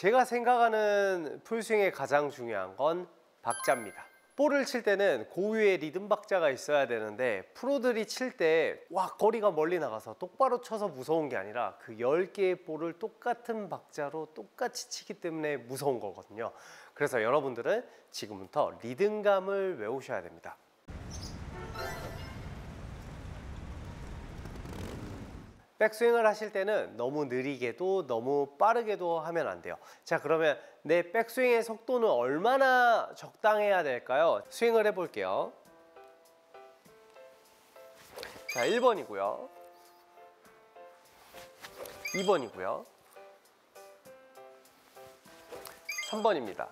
제가 생각하는 풀스윙의 가장 중요한 건 박자입니다. 볼을 칠 때는 고유의 리듬 박자가 있어야 되는데 프로들이 칠 때 와 거리가 멀리 나가서 똑바로 쳐서 무서운 게 아니라 그 10개의 볼을 똑같은 박자로 똑같이 치기 때문에 무서운 거거든요. 그래서 여러분들은 지금부터 리듬감을 외우셔야 됩니다. 백스윙을 하실 때는 너무 느리게도 너무 빠르게도 하면 안 돼요. 자, 그러면 내 백스윙의 속도는 얼마나 적당해야 될까요? 스윙을 해볼게요. 자, 1번이고요 2번이고요 3번입니다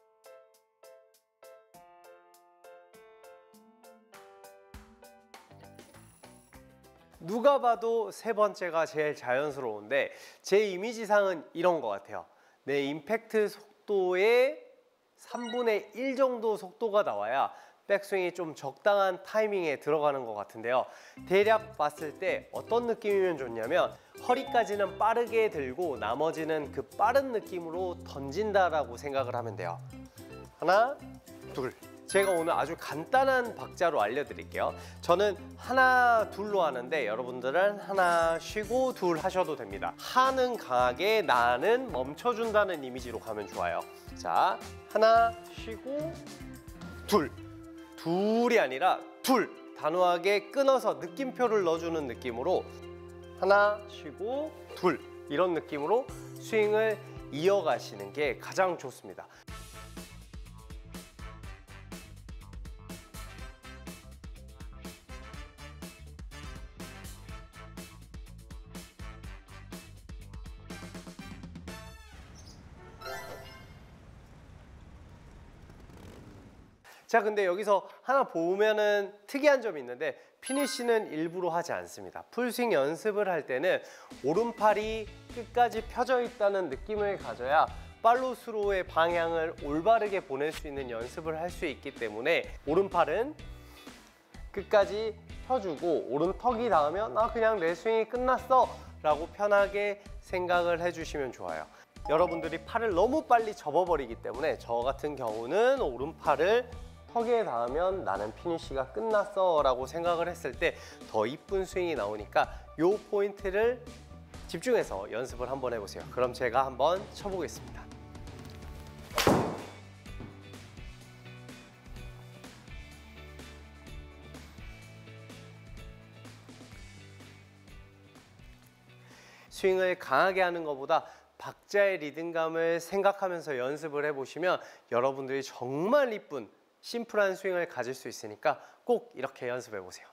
누가 봐도 세 번째가 제일 자연스러운데 제 이미지상은 이런 것 같아요. 내 임팩트 속도의 3분의 1 정도 속도가 나와야 백스윙이 좀 적당한 타이밍에 들어가는 것 같은데요. 대략 봤을 때 어떤 느낌이면 좋냐면 허리까지는 빠르게 들고 나머지는 그 빠른 느낌으로 던진다라고 생각을 하면 돼요. 하나, 둘. 제가 오늘 아주 간단한 박자로 알려드릴게요. 저는 하나, 둘로 하는데 여러분들은 하나 쉬고 둘 하셔도 됩니다. 하는 강하게, 나는 멈춰준다는 이미지로 가면 좋아요. 자, 하나 쉬고 둘. 둘이 아니라 둘. 단호하게 끊어서 느낌표를 넣어주는 느낌으로 하나 쉬고 둘. 이런 느낌으로 스윙을 이어가시는 게 가장 좋습니다. 자, 근데 여기서 하나 보면은 특이한 점이 있는데 피니쉬는 일부러 하지 않습니다. 풀스윙 연습을 할 때는 오른팔이 끝까지 펴져 있다는 느낌을 가져야 팔로우스로의 방향을 올바르게 보낼 수 있는 연습을 할 수 있기 때문에 오른팔은 끝까지 펴주고 오른턱이 닿으면 그냥 내 스윙이 끝났어 라고 편하게 생각을 해주시면 좋아요. 여러분들이 팔을 너무 빨리 접어버리기 때문에 저 같은 경우는 오른팔을 턱에 닿으면 나는 피니쉬가 끝났어 라고 생각을 했을 때 더 이쁜 스윙이 나오니까 이 포인트를 집중해서 연습을 한번 해보세요. 그럼 제가 한번 쳐보겠습니다. 스윙을 강하게 하는 것보다 박자의 리듬감을 생각하면서 연습을 해보시면 여러분들이 정말 이쁜 심플한 스윙을 가질 수 있으니까 꼭 이렇게 연습해 보세요.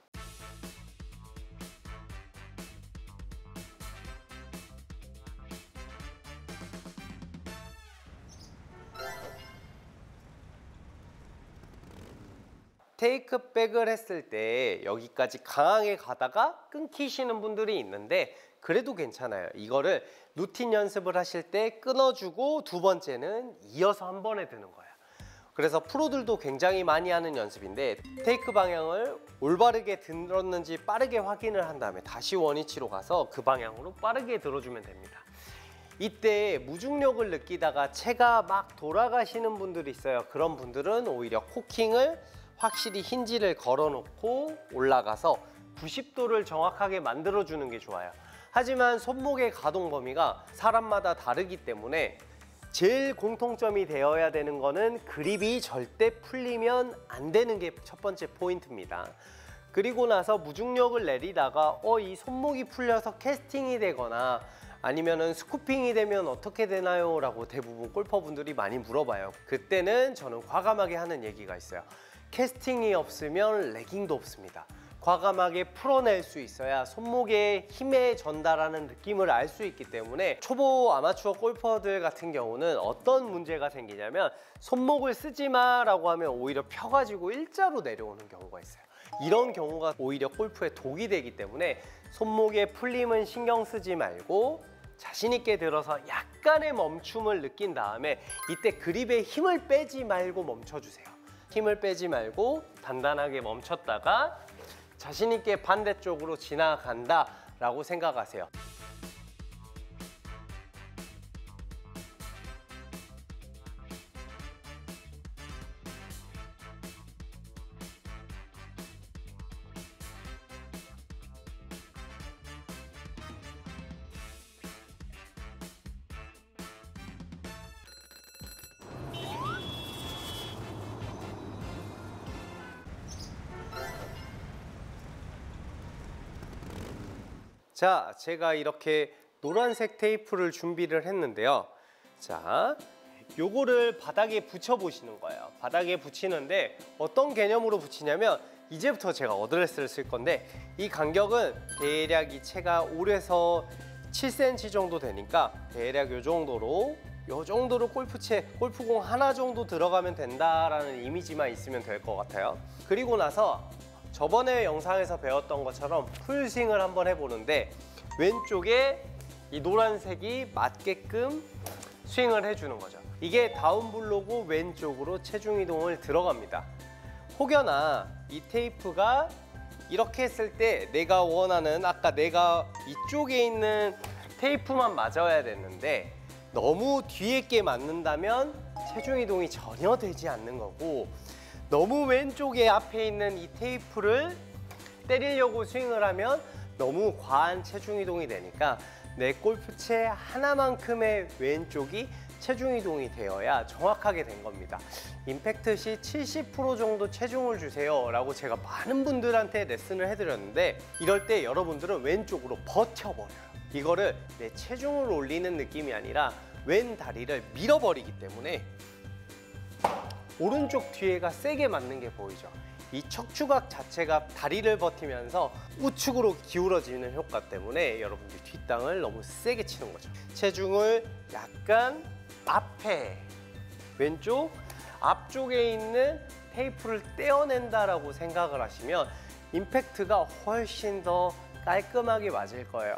테이크백을 했을 때 여기까지 강하게 가다가 끊기시는 분들이 있는데 그래도 괜찮아요. 이거를 루틴 연습을 하실 때 끊어주고 두 번째는 이어서 한 번에 드는 거예요. 그래서 프로들도 굉장히 많이 하는 연습인데 테이크 방향을 올바르게 들었는지 빠르게 확인을 한 다음에 다시 원위치로 가서 그 방향으로 빠르게 들어주면 됩니다. 이때 무중력을 느끼다가 채가 막 돌아가시는 분들이 있어요. 그런 분들은 오히려 코킹을 확실히 힌지를 걸어놓고 올라가서 90도를 정확하게 만들어주는 게 좋아요. 하지만 손목의 가동 범위가 사람마다 다르기 때문에 제일 공통점이 되어야 되는 거는 그립이 절대 풀리면 안 되는 게 첫 번째 포인트입니다. 그리고 나서 무중력을 내리다가 이 손목이 풀려서 캐스팅이 되거나 아니면은 스쿠핑이 되면 어떻게 되나요? 라고 대부분 골퍼분들이 많이 물어봐요. 그때는 저는 과감하게 하는 얘기가 있어요. 캐스팅이 없으면 레깅도 없습니다. 과감하게 풀어낼 수 있어야 손목에 힘에 전달하는 느낌을 알 수 있기 때문에 초보 아마추어 골퍼들 같은 경우는 어떤 문제가 생기냐면 손목을 쓰지 마 라고 하면 오히려 펴가지고 일자로 내려오는 경우가 있어요. 이런 경우가 오히려 골프에 독이 되기 때문에 손목의 풀림은 신경 쓰지 말고 자신 있게 들어서 약간의 멈춤을 느낀 다음에 이때 그립에 힘을 빼지 말고 멈춰주세요. 힘을 빼지 말고 단단하게 멈췄다가 자신 있게 반대쪽으로 지나간다 라고 생각하세요. 자, 제가 이렇게 노란색 테이프를 준비를 했는데요. 자, 요거를 바닥에 붙여 보시는 거예요. 바닥에 붙이는데 어떤 개념으로 붙이냐면 이제부터 제가 어드레스를 쓸 건데 이 간격은 대략 이 채가 5에서 7cm 정도 되니까 대략 요 정도로 골프공 하나 정도 들어가면 된다라는 이미지만 있으면 될 것 같아요. 그리고 나서 저번에 영상에서 배웠던 것처럼 풀스윙을 한번 해보는데 왼쪽에 이 노란색이 맞게끔 스윙을 해주는 거죠. 이게 다운블로고 왼쪽으로 체중 이동을 들어갑니다. 혹여나 이 테이프가 이렇게 했을 때 내가 원하는 아까 내가 이쪽에 있는 테이프만 맞아야 되는데 너무 뒤에 게 맞는다면 체중 이동이 전혀 되지 않는 거고 너무 왼쪽에 앞에 있는 이 테이프를 때리려고 스윙을 하면 너무 과한 체중 이동이 되니까 내 골프채 하나만큼의 왼쪽이 체중 이동이 되어야 정확하게 된 겁니다. 임팩트 시 70% 정도 체중을 주세요 라고 제가 많은 분들한테 레슨을 해드렸는데 이럴 때 여러분들은 왼쪽으로 버텨버려요. 이거를 내 체중을 올리는 느낌이 아니라 왼 다리를 밀어버리기 때문에 오른쪽 뒤에가 세게 맞는 게 보이죠. 이 척추각 자체가 다리를 버티면서 우측으로 기울어지는 효과 때문에 여러분들 뒷땅을 너무 세게 치는 거죠. 체중을 약간 앞에 왼쪽 앞쪽에 있는 테이프를 떼어낸다라고 생각을 하시면 임팩트가 훨씬 더 깔끔하게 맞을 거예요.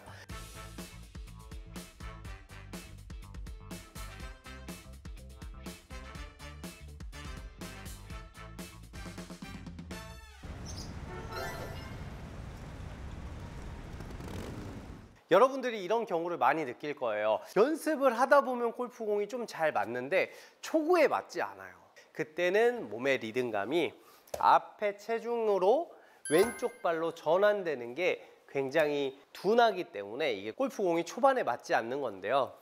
여러분들이 이런 경우를 많이 느낄 거예요. 연습을 하다 보면 골프공이 좀 잘 맞는데 초구에 맞지 않아요. 그때는 몸의 리듬감이 앞에 체중으로 왼쪽 발로 전환되는 게 굉장히 둔하기 때문에 이게 골프공이 초반에 맞지 않는 건데요.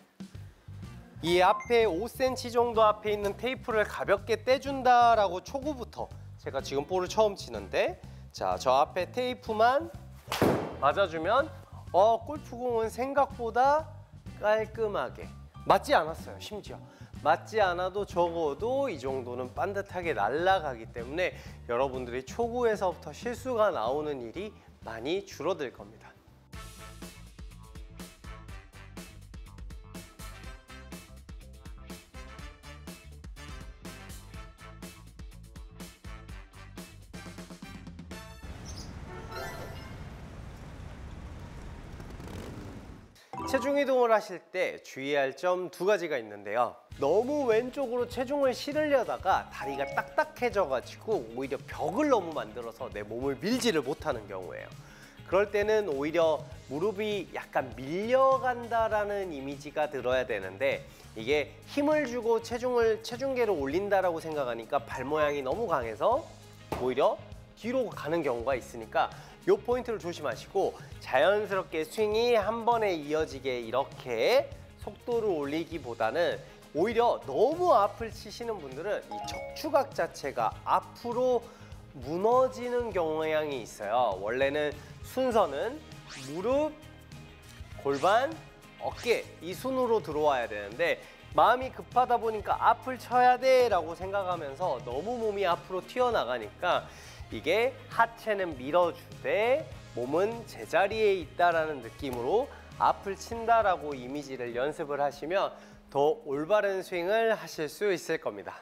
이 앞에 5cm 정도 앞에 있는 테이프를 가볍게 떼준다라고 초구부터 제가 지금 볼을 처음 치는데 자, 저 앞에 테이프만 맞아주면 골프공은 생각보다 깔끔하게 맞지 않았어요. 심지어 맞지 않아도 적어도 이 정도는 반듯하게 날아가기 때문에 여러분들이 초구에서부터 실수가 나오는 일이 많이 줄어들 겁니다. 체중 이동을 하실 때 주의할 점 두 가지가 있는데요. 너무 왼쪽으로 체중을 실으려다가 다리가 딱딱해져 가지고 오히려 벽을 너무 만들어서 내 몸을 밀지를 못하는 경우예요. 그럴 때는 오히려 무릎이 약간 밀려간다라는 이미지가 들어야 되는데 이게 힘을 주고 체중계를 올린다라고 생각하니까 발 모양이 너무 강해서 오히려 뒤로 가는 경우가 있으니까 이 포인트를 조심하시고 자연스럽게 스윙이 한 번에 이어지게 이렇게 속도를 올리기보다는 오히려 너무 앞을 치시는 분들은 이 척추각 자체가 앞으로 무너지는 경향이 있어요. 원래는 순서는 무릎, 골반, 어깨 이 순으로 들어와야 되는데 마음이 급하다 보니까 앞을 쳐야 돼 라고 생각하면서 너무 몸이 앞으로 튀어나가니까 이게 하체는 밀어주되 몸은 제자리에 있다라는 느낌으로 앞을 친다라고 이미지를 연습을 하시면 더 올바른 스윙을 하실 수 있을 겁니다.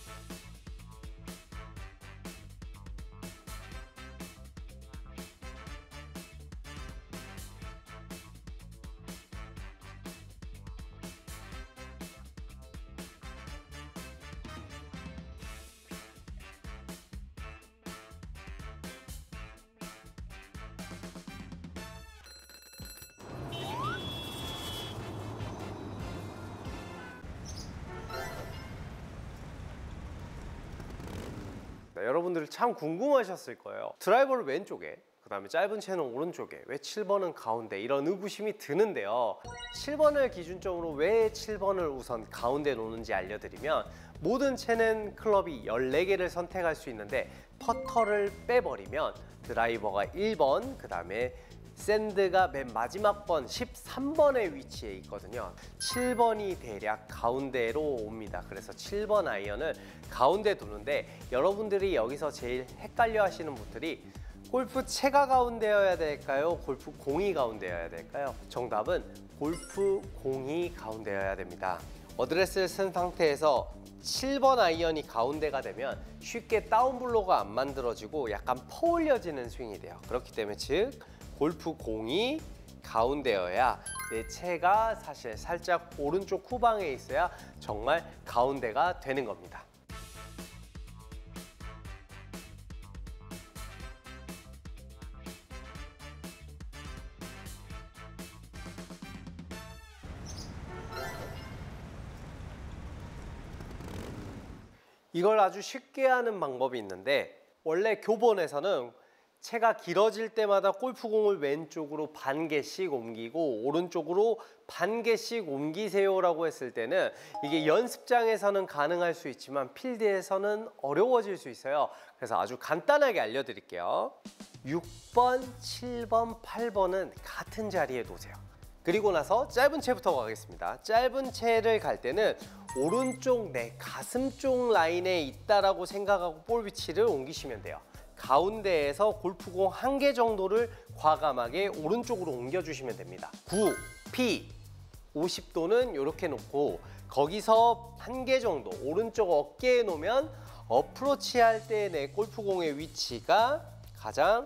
여러분들 참 궁금하셨을 거예요. 드라이버를 왼쪽에, 그 다음에 짧은 채는 오른쪽에, 왜 7번은 가운데, 이런 의구심이 드는데요. 7번을 기준점으로 왜 7번을 우선 가운데 놓는지 알려드리면 모든 채는 클럽이 14개를 선택할 수 있는데 퍼터를 빼버리면 드라이버가 1번, 그 다음에 샌드가 맨 마지막 번 13번의 위치에 있거든요. 7번이 대략 가운데로 옵니다. 그래서 7번 아이언을 가운데 두는데, 여러분들이 여기서 제일 헷갈려 하시는 분들이 골프 채가 가운데여야 될까요? 골프 공이 가운데여야 될까요? 정답은 골프 공이 가운데여야 됩니다. 어드레스를 쓴 상태에서 7번 아이언이 가운데가 되면 쉽게 다운블로가 안 만들어지고 약간 퍼올려지는 스윙이 돼요. 그렇기 때문에 즉 골프 공이 가운데여야 내 채가 사실 살짝 오른쪽 후방에 있어야 정말 가운데가 되는 겁니다. 이걸 아주 쉽게 하는 방법이 있는데, 원래 교본에서는 채가 길어질 때마다 골프공을 왼쪽으로 반 개씩 옮기고 오른쪽으로 반 개씩 옮기세요 라고 했을 때는 이게 연습장에서는 가능할 수 있지만 필드에서는 어려워질 수 있어요. 그래서 아주 간단하게 알려드릴게요. 6번, 7번, 8번은 같은 자리에 놓으세요. 그리고 나서 짧은 채부터 가겠습니다. 짧은 채를 갈 때는 오른쪽 내 가슴 쪽 라인에 있다라고 생각하고 볼 위치를 옮기시면 돼요. 가운데에서 골프공 1개 정도를 과감하게 오른쪽으로 옮겨주시면 됩니다. 9, P, 50도는 이렇게 놓고 거기서 1개 정도 오른쪽 어깨에 놓으면 어프로치 할 때 내 골프공의 위치가 가장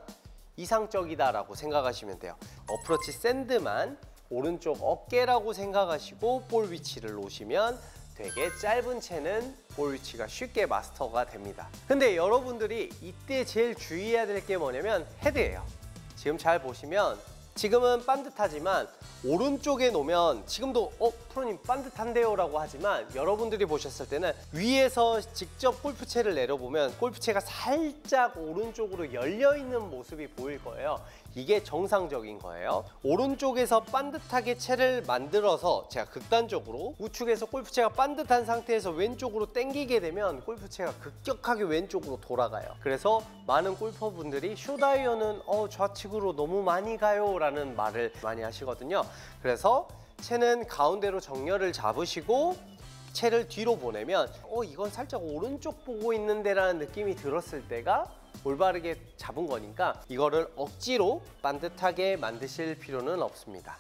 이상적이다라고 생각하시면 돼요. 어프로치 샌드만 오른쪽 어깨라고 생각하시고 볼 위치를 놓으시면 되게 짧은 채는 볼 위치가 쉽게 마스터가 됩니다. 근데 여러분들이 이때 제일 주의해야 될 게 뭐냐면 헤드예요. 지금 잘 보시면 지금은 반듯하지만 오른쪽에 놓으면 지금도 프로님 반듯한데요 라고 하지만 여러분들이 보셨을 때는 위에서 직접 골프채를 내려보면 골프채가 살짝 오른쪽으로 열려있는 모습이 보일 거예요. 이게 정상적인 거예요. 오른쪽에서 반듯하게 채를 만들어서 제가 극단적으로 우측에서 골프채가 반듯한 상태에서 왼쪽으로 당기게 되면 골프채가 급격하게 왼쪽으로 돌아가요. 그래서 많은 골퍼분들이 숏아이언은 좌측으로 너무 많이 가요 라는 말을 많이 하시거든요. 그래서 채는 가운데로 정렬을 잡으시고 채를 뒤로 보내면 이건 살짝 오른쪽 보고 있는데 라는 느낌이 들었을 때가 올바르게 잡은 거니까 이거를 억지로 반듯하게 만드실 필요는 없습니다.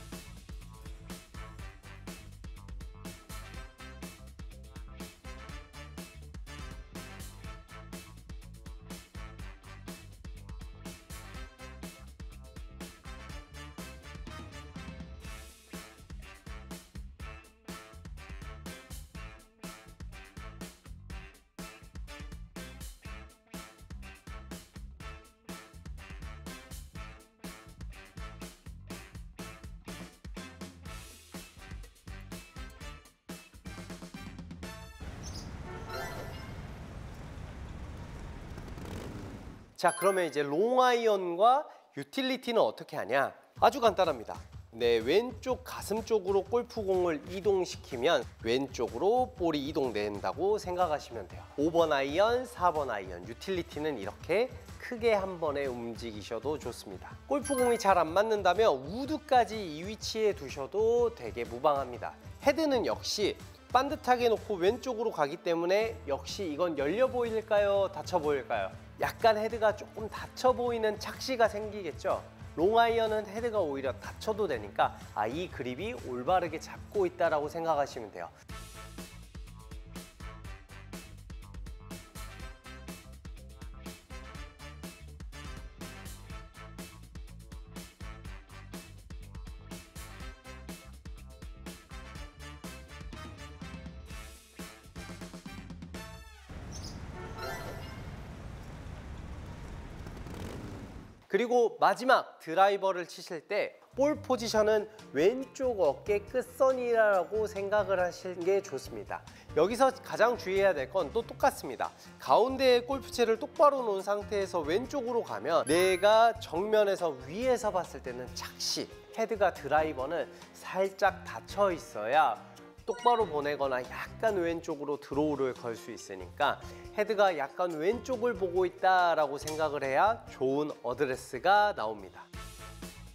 자, 그러면 이제 롱아이언과 유틸리티는 어떻게 하냐? 아주 간단합니다. 내 왼쪽 가슴 쪽으로 골프공을 이동시키면 왼쪽으로 볼이 이동된다고 생각하시면 돼요. 5번 아이언, 4번 아이언, 유틸리티는 이렇게 크게 한 번에 움직이셔도 좋습니다. 골프공이 잘 안 맞는다면 우드까지 이 위치에 두셔도 되게 무방합니다. 헤드는 역시 반듯하게 놓고 왼쪽으로 가기 때문에 역시 이건 열려 보일까요? 닫혀 보일까요? 약간 헤드가 조금 닫혀 보이는 착시가 생기겠죠? 롱아이언은 헤드가 오히려 닫혀도 되니까 이 그립이 올바르게 잡고 있다고 생각하시면 돼요. 그리고 마지막 드라이버를 치실 때 볼 포지션은 왼쪽 어깨 끝선이라고 생각을 하시는 게 좋습니다. 여기서 가장 주의해야 될 건 또 똑같습니다. 가운데에 골프채를 똑바로 놓은 상태에서 왼쪽으로 가면 내가 정면에서 위에서 봤을 때는 착시, 헤드가 드라이버는 살짝 닫혀 있어야 똑바로 보내거나 약간 왼쪽으로 드로우를 걸 수 있으니까 헤드가 약간 왼쪽을 보고 있다라고 생각을 해야 좋은 어드레스가 나옵니다.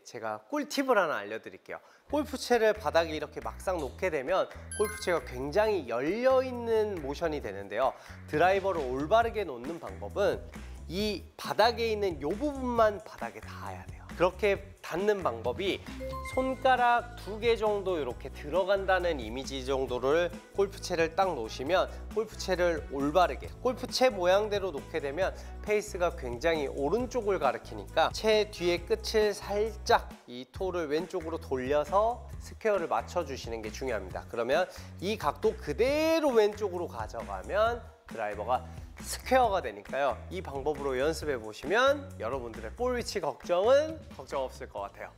제가 꿀팁을 하나 알려드릴게요. 골프채를 바닥에 이렇게 막상 놓게 되면 골프채가 굉장히 열려있는 모션이 되는데요. 드라이버를 올바르게 놓는 방법은 이 바닥에 있는 이 부분만 바닥에 닿아야 돼요. 그렇게 닿는 방법이 손가락 2개 정도 이렇게 들어간다는 이미지 정도를 골프채를 딱 놓으시면 골프채를 올바르게 골프채 모양대로 놓게 되면 페이스가 굉장히 오른쪽을 가리키니까 채 뒤에 끝을 살짝 이 토를 왼쪽으로 돌려서 스퀘어를 맞춰주시는 게 중요합니다. 그러면 이 각도 그대로 왼쪽으로 가져가면 드라이버가 스퀘어가 되니까요. 이 방법으로 연습해 보시면 여러분들의 볼 위치 걱정은 걱정 없을 것 같아요.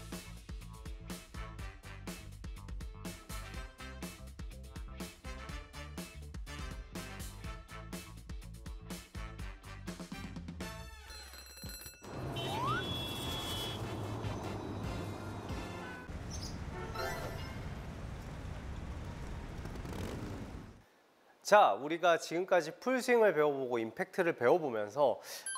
자, 우리가 지금까지 풀스윙을 배워보고 임팩트를 배워보면서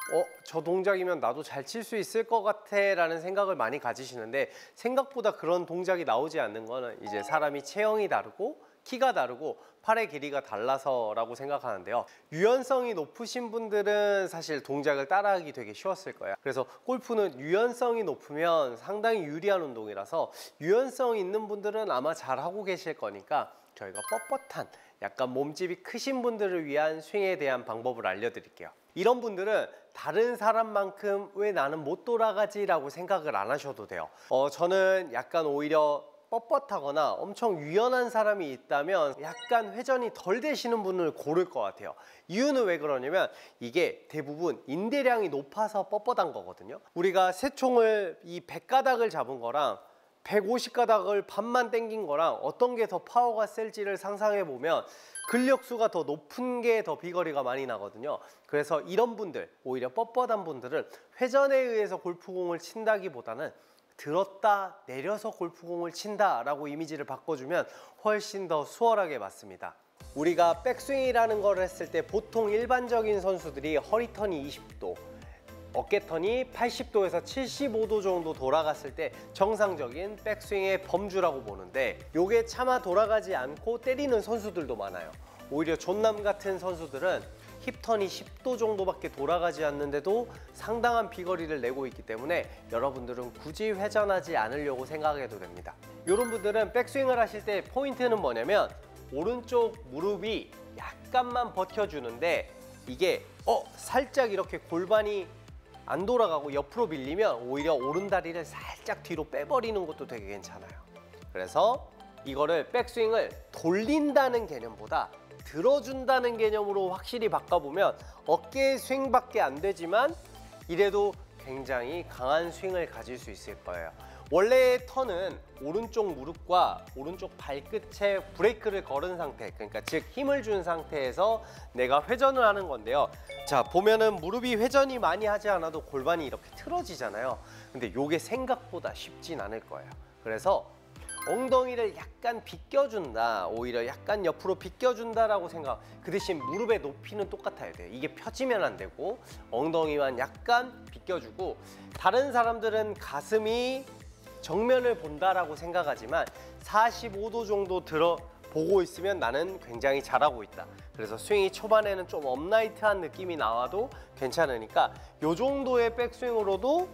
저 동작이면 나도 잘 칠 수 있을 것 같아 라는 생각을 많이 가지시는데, 생각보다 그런 동작이 나오지 않는 거는 이제 사람이 체형이 다르고 키가 다르고 팔의 길이가 달라서 라고 생각하는데요. 유연성이 높으신 분들은 사실 동작을 따라하기 되게 쉬웠을 거예요. 그래서 골프는 유연성이 높으면 상당히 유리한 운동이라서 유연성 있는 분들은 아마 잘하고 계실 거니까 저희가 뻣뻣한 약간 몸집이 크신 분들을 위한 스윙에 대한 방법을 알려드릴게요. 이런 분들은 다른 사람만큼 왜 나는 못 돌아가지 라고 생각을 안 하셔도 돼요. 저는 약간 오히려 뻣뻣하거나 엄청 유연한 사람이 있다면 약간 회전이 덜 되시는 분을 고를 것 같아요. 이유는 왜 그러냐면 이게 대부분 인대량이 높아서 뻣뻣한 거거든요. 우리가 새 총을 이 100가닥을 잡은 거랑 150가닥을 반만 당긴 거랑 어떤 게 더 파워가 셀지를 상상해 보면 근력수가 더 높은 게 더 비거리가 많이 나거든요. 그래서 이런 분들, 오히려 뻣뻣한 분들은 회전에 의해서 골프공을 친다기보다는 들었다 내려서 골프공을 친다 라고 이미지를 바꿔주면 훨씬 더 수월하게 맞습니다. 우리가 백스윙이라는 걸 했을 때 보통 일반적인 선수들이 허리턴이 20도, 어깨턴이 80도에서 75도 정도 돌아갔을 때 정상적인 백스윙의 범주라고 보는데, 요게 차마 돌아가지 않고 때리는 선수들도 많아요. 오히려 존남 같은 선수들은 힙턴이 10도 정도밖에 돌아가지 않는데도 상당한 비거리를 내고 있기 때문에 여러분들은 굳이 회전하지 않으려고 생각해도 됩니다. 이런 분들은 백스윙을 하실 때 포인트는 뭐냐면 오른쪽 무릎이 약간만 버텨주는데 이게 살짝 이렇게 골반이 안 돌아가고 옆으로 밀리면 오히려 오른다리를 살짝 뒤로 빼버리는 것도 되게 괜찮아요. 그래서 이거를 백스윙을 돌린다는 개념보다 들어준다는 개념으로 확실히 바꿔보면 어깨 스윙밖에 안 되지만 이래도 굉장히 강한 스윙을 가질 수 있을 거예요. 원래의 턴은 오른쪽 무릎과 오른쪽 발끝에 브레이크를 걸은 상태, 그러니까 즉 힘을 준 상태에서 내가 회전을 하는 건데요. 자, 보면은 무릎이 회전이 많이 하지 않아도 골반이 이렇게 틀어지잖아요. 근데 요게 생각보다 쉽진 않을 거예요. 그래서 엉덩이를 약간 비껴준다, 오히려 약간 옆으로 비껴준다라고 생각. 그 대신 무릎의 높이는 똑같아야 돼요. 이게 펴지면 안 되고 엉덩이만 약간 비껴주고, 다른 사람들은 가슴이 정면을 본다라고 생각하지만 45도 정도 보고 있으면 나는 굉장히 잘하고 있다. 그래서 스윙이 초반에는 좀 업라이트한 느낌이 나와도 괜찮으니까 요 정도의 백스윙으로도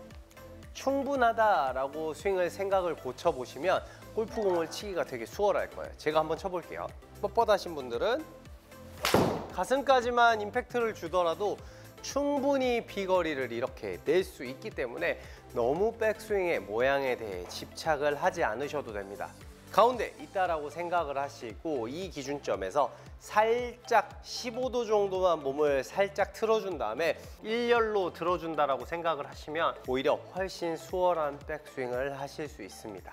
충분하다라고 스윙을 생각을 고쳐보시면 골프공을 치기가 되게 수월할 거예요. 제가 한번 쳐볼게요. 뻣뻣하신 분들은 가슴까지만 임팩트를 주더라도 충분히 비거리를 이렇게 낼 수 있기 때문에 너무 백스윙의 모양에 대해 집착을 하지 않으셔도 됩니다. 가운데 있다라고 생각을 하시고 이 기준점에서 살짝 15도 정도만 몸을 살짝 틀어준 다음에 일렬로 들어준다라고 생각을 하시면 오히려 훨씬 수월한 백스윙을 하실 수 있습니다.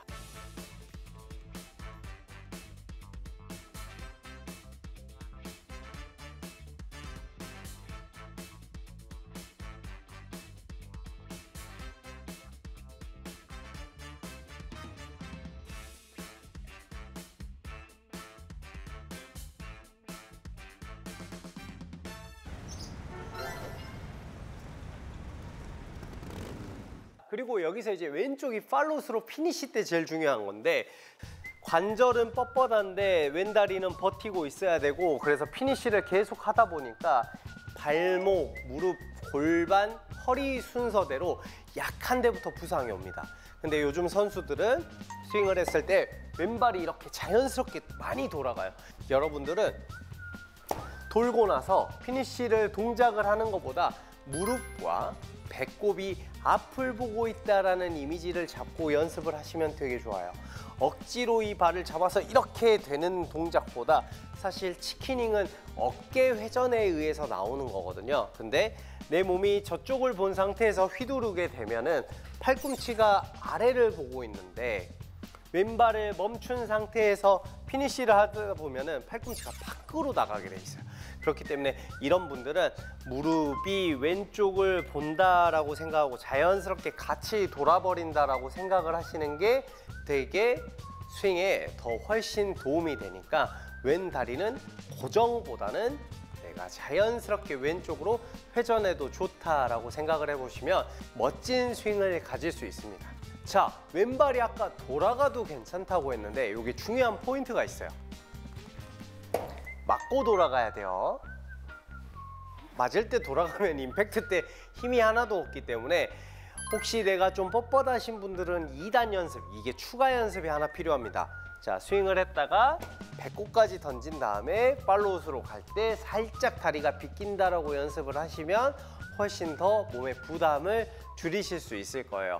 그리고 여기서 이제 왼쪽이 팔로스로 피니시 때 제일 중요한 건데, 관절은 뻣뻣한데 왼다리는 버티고 있어야 되고, 그래서 피니시를 계속 하다 보니까 발목, 무릎, 골반, 허리 순서대로 약한 데부터 부상이 옵니다. 근데 요즘 선수들은 스윙을 했을 때 왼발이 이렇게 자연스럽게 많이 돌아가요. 여러분들은 돌고 나서 피니시를 동작을 하는 것보다 무릎과 배꼽이 앞을 보고 있다라는 이미지를 잡고 연습을 하시면 되게 좋아요. 억지로 이 발을 잡아서 이렇게 되는 동작보다 사실 치키닝은 어깨 회전에 의해서 나오는 거거든요. 근데 내 몸이 저쪽을 본 상태에서 휘두르게 되면은 팔꿈치가 아래를 보고 있는데, 왼발을 멈춘 상태에서 피니시를 하다 보면은 팔꿈치가 밖으로 나가게 돼 있어요. 그렇기 때문에 이런 분들은 무릎이 왼쪽을 본다라고 생각하고 자연스럽게 같이 돌아버린다라고 생각을 하시는 게 되게 스윙에 더 훨씬 도움이 되니까, 왼 다리는 고정보다는 내가 자연스럽게 왼쪽으로 회전해도 좋다라고 생각을 해보시면 멋진 스윙을 가질 수 있습니다. 자, 왼발이 아까 돌아가도 괜찮다고 했는데 여기 중요한 포인트가 있어요. 맞고 돌아가야 돼요. 맞을 때 돌아가면 임팩트 때 힘이 하나도 없기 때문에, 혹시 내가 좀 뻣뻣하신 분들은 2단 연습, 이게 추가 연습이 하나 필요합니다. 자, 스윙을 했다가 배꼽까지 던진 다음에 팔로우스로 갈 때 살짝 다리가 비낀다라고 연습을 하시면 훨씬 더 몸의 부담을 줄이실 수 있을 거예요.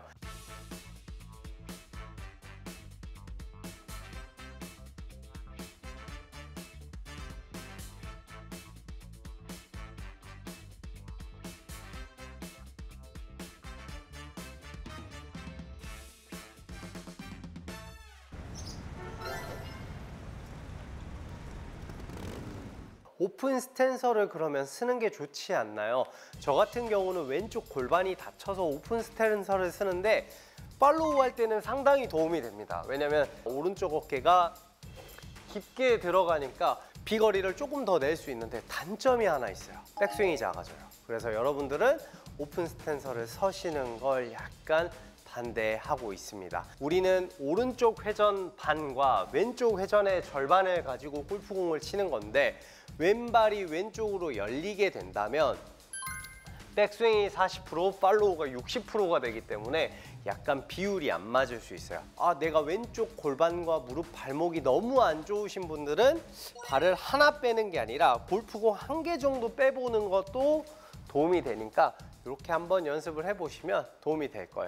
오픈 스탠서를 그러면 쓰는 게 좋지 않나요? 저 같은 경우는 왼쪽 골반이 다쳐서 오픈 스탠서를 쓰는데, 팔로우 할 때는 상당히 도움이 됩니다. 왜냐면 오른쪽 어깨가 깊게 들어가니까 비거리를 조금 더 낼 수 있는데, 단점이 하나 있어요. 백스윙이 작아져요. 그래서 여러분들은 오픈 스탠서를 서시는 걸 약간 반대하고 있습니다. 우리는 오른쪽 회전 반과 왼쪽 회전의 절반을 가지고 골프공을 치는 건데, 왼발이 왼쪽으로 열리게 된다면 백스윙이 40%, 팔로우가 60%가 되기 때문에 약간 비율이 안 맞을 수 있어요. 내가 왼쪽 골반과 무릎, 발목이 너무 안 좋으신 분들은 발을 하나 빼는 게 아니라 골프공 1개 정도 빼보는 것도 도움이 되니까 이렇게 한번 연습을 해보시면 도움이 될 거예요.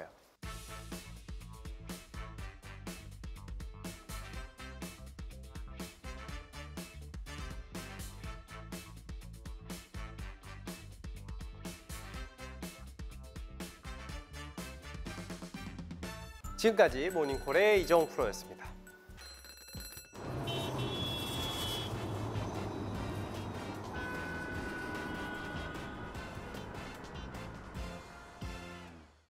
지금까지 모닝콜의 이정우 프로였습니다.